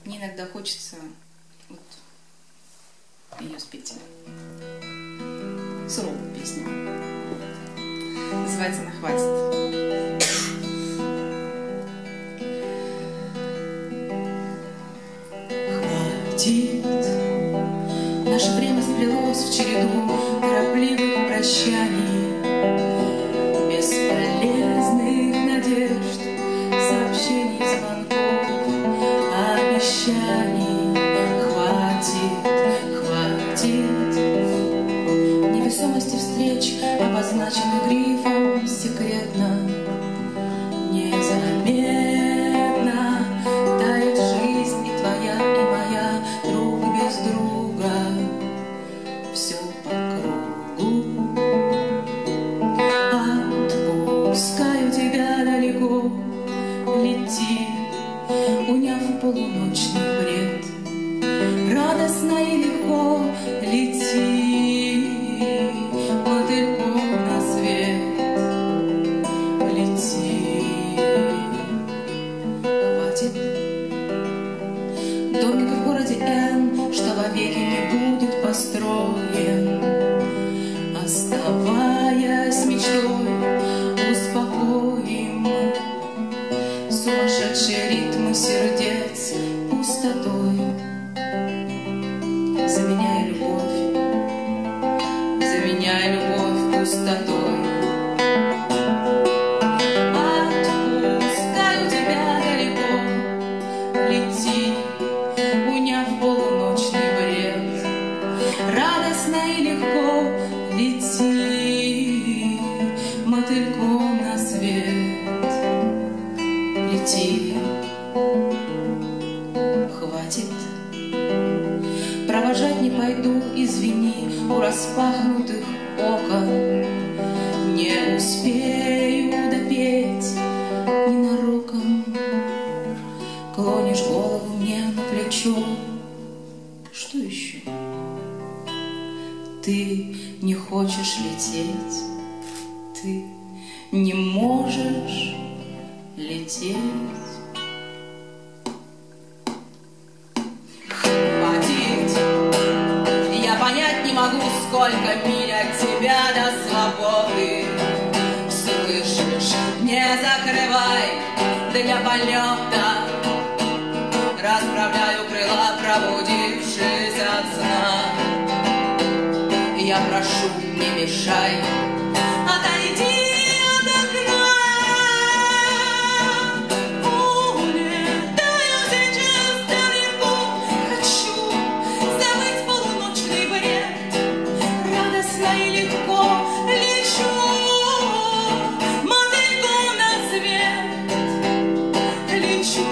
Мне иногда хочется вот ее спеть. Суровую песню. Называется «Она хватит». Хватит. Наше время сплелось в череду торопливых прощаний, бесполезных надежд, сообщений, звонков, обещаний. Хватит невесомости встреч, обозначенных грифом секретно, незаметно тает жизнь и твоя, и моя, друг без друга, все по кругу. Отпускаю тебя далеко, лети, уняв полуночный бред. Радостно и легко лети, мотыльком на свет. Лети, хватит. Домик в городе Н, что вовеки не будет построен, оставаясь мечтой, успокоим сумасшедшие ритмы сердец пустотой. Заменяй любовь пустотой. Отпускаю тебя далеко, лети, уняв полуночный бред. Радостно и легко лети, мотыльком на свет. Лети, хватит. Провожать не пойду, извини, у распахнутых окон. Не успею допеть ненароком. Клонишь голову мне на плечо. Что еще? Ты не хочешь лететь, ты не можешь лететь. Сколько миль от тебя до свободы. Слышишь, не закрывай для полета. Расправляю крыла, пробудившись от сна. Я прошу, не мешай, отойди от окна. Улетаю сейчас далеко, хочу забыть полуночный бред. Радостно и легко лечу, мотыльком на свет. Лечу.